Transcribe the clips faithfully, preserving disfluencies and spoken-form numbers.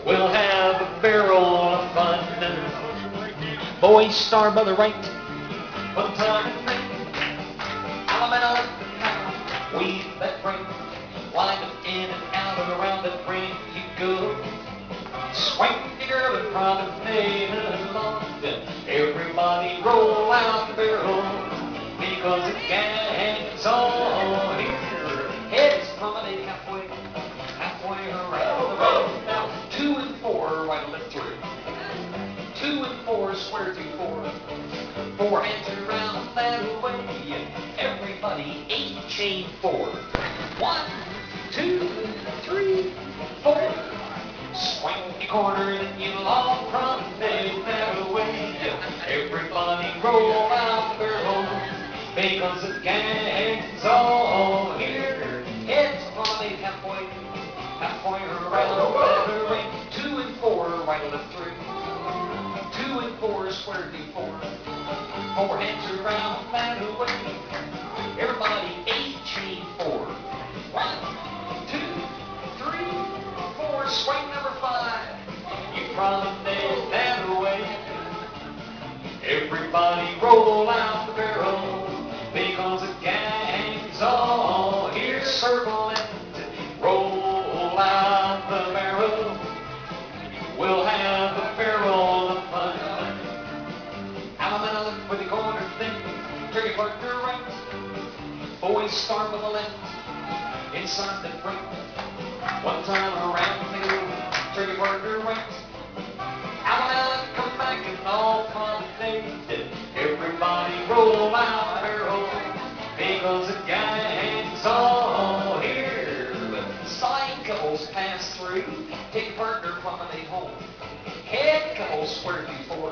We'll have a barrel of fun. Boys start by the right. One time and think, Alabama, we that bring, wind up in and out and around that bring you go. Swing your girl and promenade along. Everybody roll out the barrel because the gang's on here. Heads promenade halfway, halfway around the road. Now two and four right left through. Two and four square through four. Four hands around that way. Everybody eight chain four. One, two, three, four. Swing the corner and you long promenade that way. Everybody roll out the barrel because the gang's all here. Heads promenade halfway, halfway around that way. Two and four right left through. Two and four square through four. Four hands around that way. Everybody eight chain four. One, two, three, four. Swing number five. You promenade that way. Everybody roll out the barrel because the gang's all here. Circle it. Roll out the barrel. We'll have a barrel of fun. Alabama look for the corner thing. Turn your partner right. Boys start with the left. Inside the front. One time around the go. Turn your partner right. Alabama come back and all promenade. Everybody roll out the barrel because the gang's all here. Side couples pass through. Take your partner promenade home. Head couples square through four.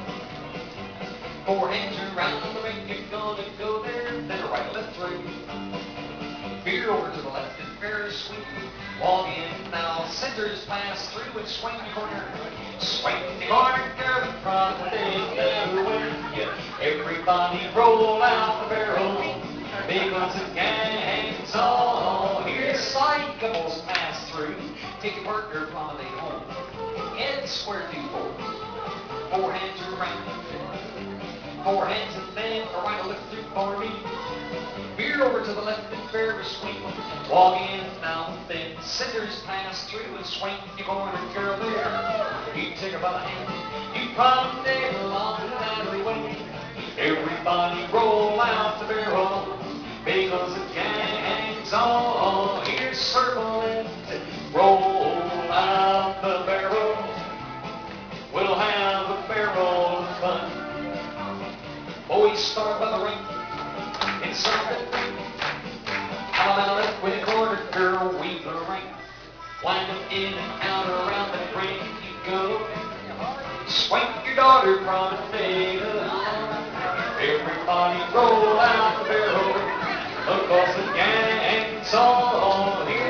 Four hands around the ring. You're gonna go there. Then right left through. Veer over to the left and very sweet. Walk in now. Centers pass through and swing the corner. Swing the corner, girl, promenade that way. Everybody roll out the barrel because the gang's all here. Side couples pass through. Take your partner promenade home. Head square through four. Four hands around. Four hands and then a right or left through for me. Veer over to the left and very sweet. Walk in now then. Centers pass through and swing your corner, girl there. You take her by the hand. You promenade along that way. Everybody roll out the barrel because the gang's all here. Circle it. Roll out the barrel. We'll have a barrel of fun. Boys start by the ring. Inside the ring. Alabama left with a corner, girl, weave the ring. Wind up in and out around the ring you go. Swing your daughter promenade along. Everybody roll out the barrel because the gang's all here.